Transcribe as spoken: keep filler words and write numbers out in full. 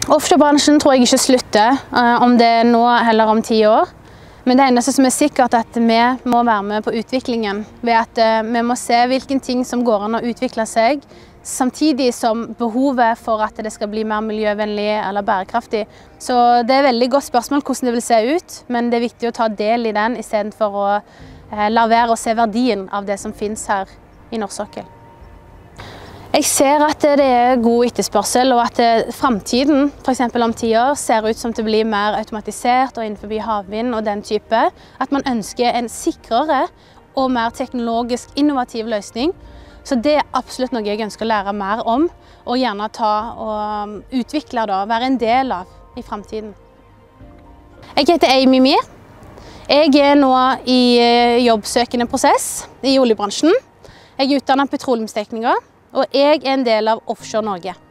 Offshorebransjen tror jeg ikke slutter, om det er nå eller om ti år. Men det eneste som er sikkert er at vi må være med på utviklingen, ved at vi må se hvilke ting som går an å utvikle seg, samtidig som behovet for at det skal bli mer miljøvennlig eller bærekraftig. Så det er et veldig godt spørsmål hvordan det vil se ut, men det er viktig å ta del i den i stedet for å la være å se verdien av det som finnes her i norsk sokkel. Jeg ser at det er god etterspørsel, og at fremtiden, for eksempel om ti år, ser ut som det blir mer automatisert og innenfor havvind og den type. At man ønsker en sikrere og mer teknologisk innovativ løsning. Så det er absolutt noe jeg ønsker å lære mer om, og gjerne ta og utvikle da, være en del av i fremtiden. Jeg heter Amy Mir. Jeg er nå i jobbsøkende prosess i oljebransjen. Jeg er utdannet petroleumstekniker, og jeg er en del av Offshore Norge.